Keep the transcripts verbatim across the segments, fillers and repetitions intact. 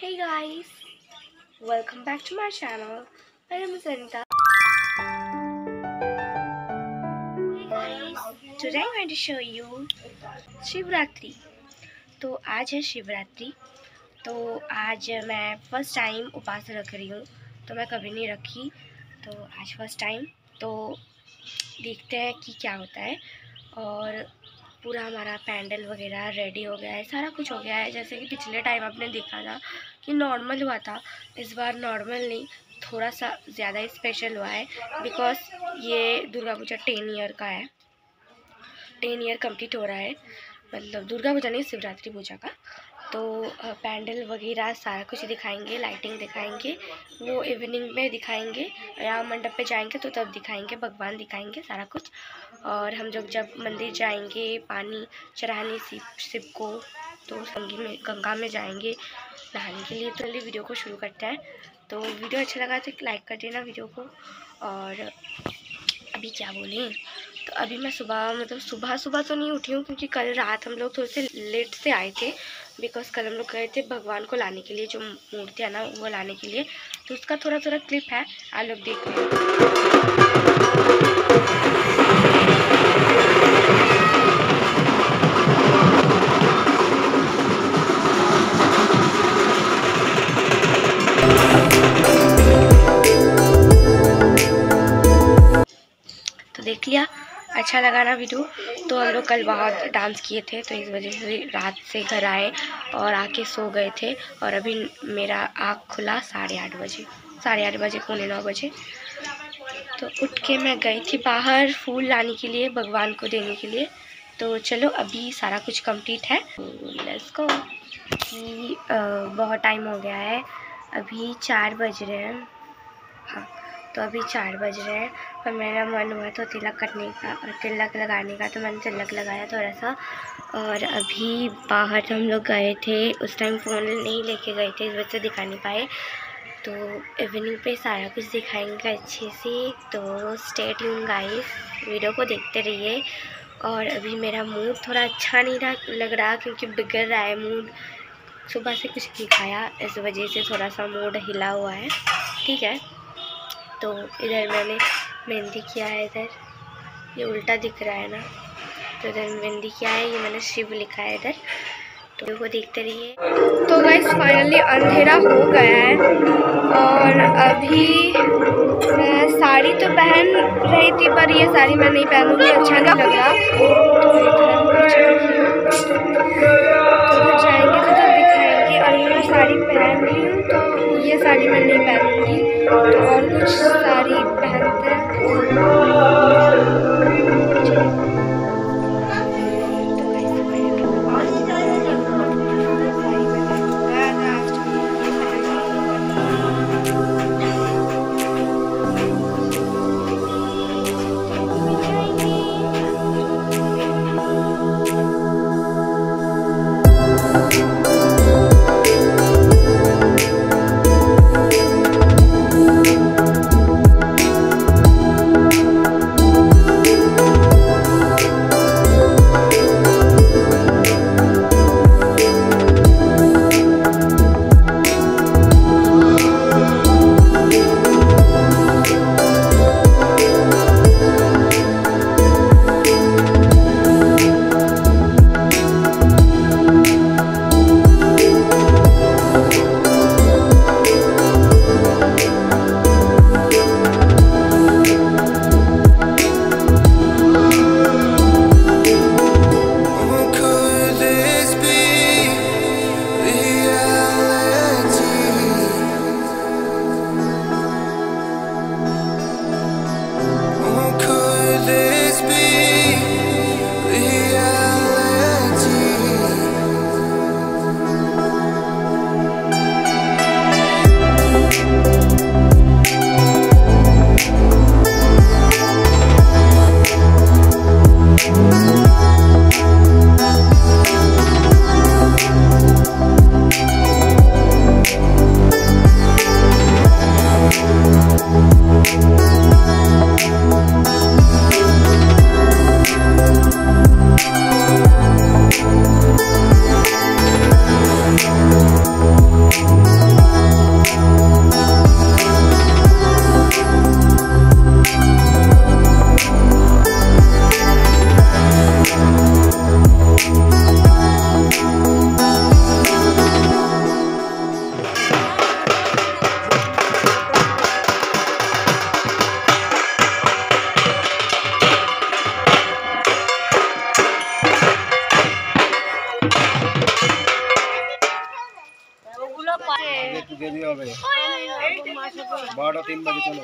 Hey guys, welcome back to my channel. I am Zanita. Hey guys, today I'm going to show you Shivratri. तो आज है शिवरात्रि। तो आज मैं फर्स्ट टाइम उपवास रख रही हूँ। तो मैं कभी नहीं रखी, तो आज फर्स्ट टाइम। तो देखते हैं कि क्या होता है। और पूरा हमारा पैंडल वगैरह रेडी हो गया है, सारा कुछ हो गया है। जैसे कि पिछले टाइम आपने देखा था कि नॉर्मल हुआ था, इस बार नॉर्मल नहीं, थोड़ा सा ज़्यादा ही स्पेशल हुआ है। बिकॉज ये दुर्गा पूजा टेन ईयर का है, टेन ईयर कंप्लीट हो रहा है। मतलब दुर्गा पूजा नहीं, शिवरात्रि पूजा का। तो पैंडल वगैरह सारा कुछ दिखाएंगे, लाइटिंग दिखाएंगे, वो इवनिंग में दिखाएंगे, या मंडप पे जाएंगे तो तब दिखाएंगे, भगवान दिखाएंगे सारा कुछ। और हम लोग जब मंदिर जाएंगे पानी चढ़ाने शिव शिव को, तो संगी में गंगा में जाएंगे नहाने के लिए। तो जल्दी वीडियो को शुरू करते हैं। तो वीडियो अच्छा लगा तो लाइक कर देना वीडियो को। और अभी क्या बोलें, तो अभी मैं सुबह मतलब सुबह सुबह तो नहीं उठी हूँ, क्योंकि कल रात हम लोग थोड़े से लेट से आए थे। बिकॉज कल हम लोग गए थे भगवान को लाने के लिए, जो मूर्ति है ना वो लाने के लिए। तो उसका थोड़ा थोड़ा क्लिप है, आप लोग देख तो देख लिया। अच्छा लगा ना वीडियो। तो हम लोग कल बहुत डांस किए थे, तो इस वजह से रात से घर आए और आके सो गए थे। और अभी मेरा आँख खुला साढ़े आठ बजे साढ़े आठ बजे पौने नौ बजे। तो उठ के मैं गई थी बाहर फूल लाने के लिए, भगवान को देने के लिए। तो चलो अभी सारा कुछ कंप्लीट है, लेट्स गो। कि बहुत टाइम हो गया है, अभी चार बज रहे हैं। हाँ, तो अभी चार बज रहे हैं और मेरा मन हुआ तो तिलक करने का और तिलक लगाने का, तो मैंने तिलक लगाया थोड़ा सा। और अभी बाहर हम लोग गए थे, उस टाइम फ़ोन नहीं लेके गए थे, इस वजह से दिखा नहीं पाए। तो इवनिंग पे सारा कुछ दिखाएंगे अच्छे से। तो स्टे ट्यून गाइस, वीडियो को देखते रहिए। और अभी मेरा मूड थोड़ा अच्छा नहीं रहा लग रहा, क्योंकि बिगड़ रहा है मूड। सुबह से कुछ नहीं खाया, इस वजह से थोड़ा सा मूड हिला हुआ है, ठीक है। तो इधर मैंने मेहंदी किया है, इधर ये उल्टा दिख रहा है ना, तो इधर मेहंदी किया है, ये मैंने शिव लिखा है इधर। तो वो देखते रहिए। तो गाइस फाइनली अंधेरा हो गया है और अभी मैं साड़ी तो पहन रही थी, पर ये साड़ी मैं नहीं पहनूंगी, अच्छा नहीं लग रहा। तो जाएंगे तो तब दिखाएंगे। और मैं साड़ी पहन रही हूँ, तो ये साड़ी मैं नहीं पहनूंगी, तो और कुछ साड़ी पहनते हैं। दे दिया भाई बारह तीन बजे चलो।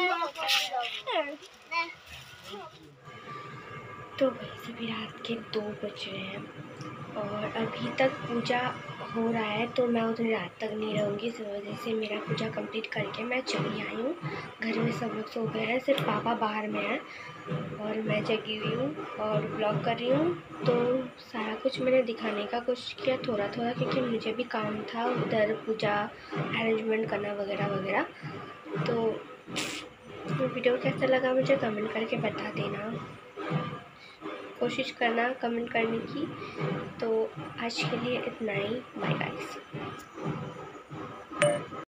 तो सभी रात के दो बज रहे हैं और अभी तक पूजा हो रहा है, तो मैं उतनी रात तक नहीं रहूँगी। इस वजह से मेरा पूजा कंप्लीट करके मैं चली आई हूँ। घर में सब लोग सो गए हैं, सिर्फ पापा बाहर में हैं और मैं जगी हुई हूँ और ब्लॉग कर रही हूँ। तो सारा कुछ मैंने दिखाने का कोशिश किया थोड़ा थोड़ा, क्योंकि मुझे भी काम था उधर पूजा अरेंजमेंट करना वगैरह वगैरह। तो वीडियो कैसा लगा मुझे कमेंट करके बता देना, कोशिश करना कमेंट करने की। तो आज के लिए इतना ही, बाय गाइस।